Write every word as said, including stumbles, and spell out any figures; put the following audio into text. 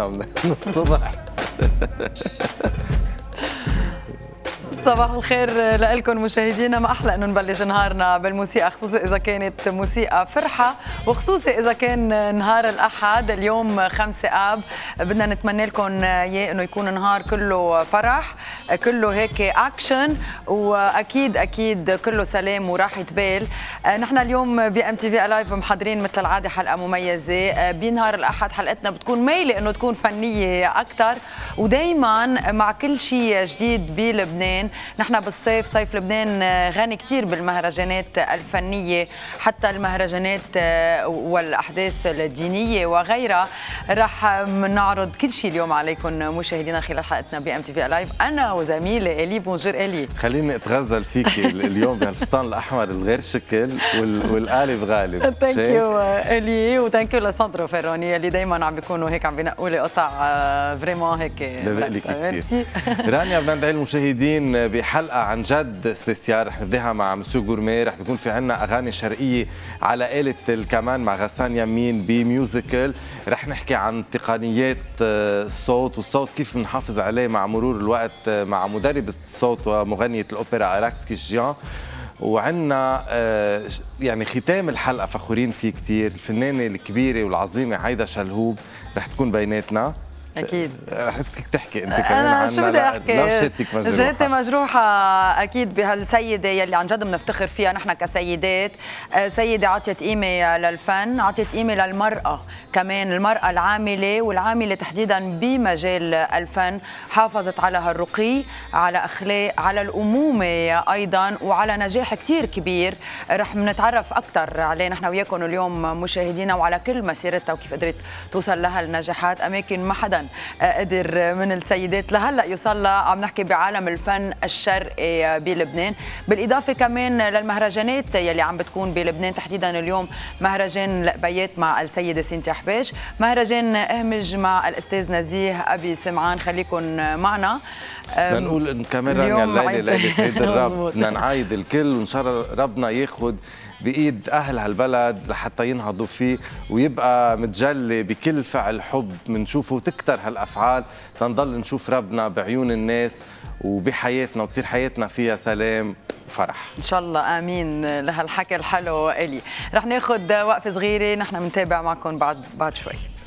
انا من الصبح. صباح الخير لكم مشاهدينا، ما احلى انه نبلش نهارنا بالموسيقى، خصوصا اذا كانت موسيقى فرحه، وخصوصا اذا كان نهار الاحد اليوم خمسة اب. بدنا نتمنى لكم اياه انه يكون نهار كله فرح، كله هيك اكشن، واكيد اكيد كله سلام وراحه بال. نحن اليوم بام تي في لايف محضرين مثل العاده حلقه مميزه. بنهار الاحد حلقتنا بتكون ميله انه تكون فنيه اكثر، ودائما مع كل شيء جديد بلبنان. نحن بالصيف، صيف لبنان غني كتير بالمهرجانات الفنية، حتى المهرجانات والأحداث الدينية وغيرها. رح نعرض كل شيء اليوم عليكم مشاهدينا خلال حلقتنا بي ام تي في لايف، أنا وزميلي إلي. بونجور إلي. خليني أتغزل فيكي اليوم بهالفستان الأحمر الغير شكل والقالب غالب. ثانك يو إلي، وثانك يو لساندرو فيروني اللي دايما عم بيكونوا هيك عم بينقوا لي قطع فريمون هيك. ميرسي. رانيا، بدنا ندعي المشاهدين بحلقه عن جد سبيسيال، رح نبداها مع مسيو غورمي. رح بيكون في عنا اغاني شرقيه على آلة الكمان مع غسان يمين بميوزيكال. رح نحكي عن تقنيات الصوت والصوت كيف بنحافظ عليه مع مرور الوقت مع مدرب الصوت ومغنيه الاوبرا اراكس كيشجيان. وعندنا يعني ختام الحلقه فخورين فيه كثير، الفنانه الكبيره والعظيمه عايده شلهوب رح تكون بيناتنا. اكيد رح بدك تحكي انت كمان عنها. شو بدي احكي؟ لو شتك مجروحه جيتي مجروحه اكيد بهالسيده يلي عن جد بنفتخر فيها نحن كسيدات. سيده عطيت قيمه للفن، عطيت قيمه للمراه كمان، المراه العامله والعامله تحديدا بمجال الفن. حافظت على هالرقي، على اخلاق، على الامومه ايضا، وعلى نجاح كثير كبير. رح نتعرف اكثر عليه نحن وياكم اليوم مشاهدينا، وعلى كل مسيرتها وكيف قدرت توصل لها النجاحات، اماكن ما حدا قدر من السيدات لهلا يوصل لها. عم نحكي بعالم الفن الشرقي بلبنان، بالاضافه كمان للمهرجانات يلي عم بتكون بلبنان، تحديدا اليوم مهرجان القبيات مع السيده سينتيا حباش، مهرجان اهمج مع الاستاذ نزيه ابي سمعان. خليكم معنا. بدنا نقول كمان رانيا الليله ليله عيد الرب، بدنا نعايد الكل وان شاء الله ربنا ياخذ بايد اهل هالبلد لحتى ينهضوا فيه ويبقى متجلي بكل فعل حب بنشوفه، وتكتر هالافعال تنضل نشوف ربنا بعيون الناس وبحياتنا، وتصير حياتنا فيها سلام وفرح ان شاء الله. امين لهالحكي الحلو. الي رح ناخذ وقفه صغيره، نحن بنتابع معكم بعد بعد شوي.